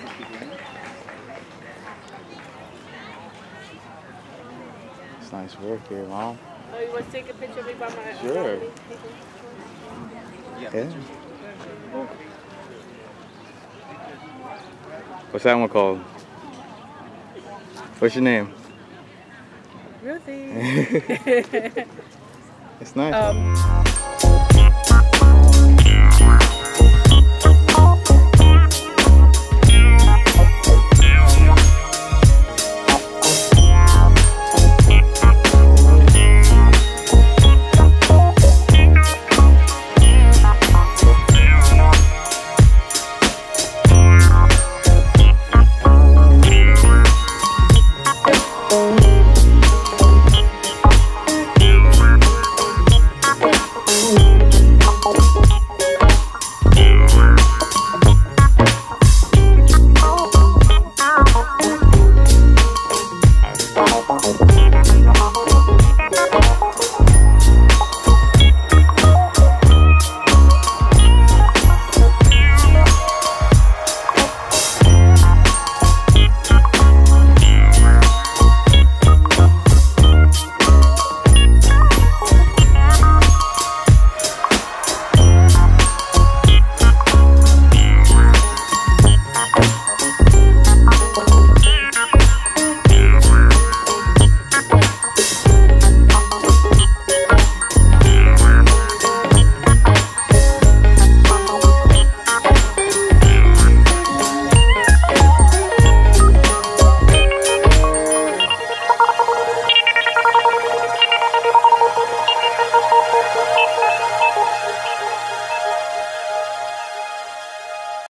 It's nice work here, Mom. Oh, you want to take a picture of me by my... Sure. Yeah. What's that one called? What's your name? Ruthie. It's nice.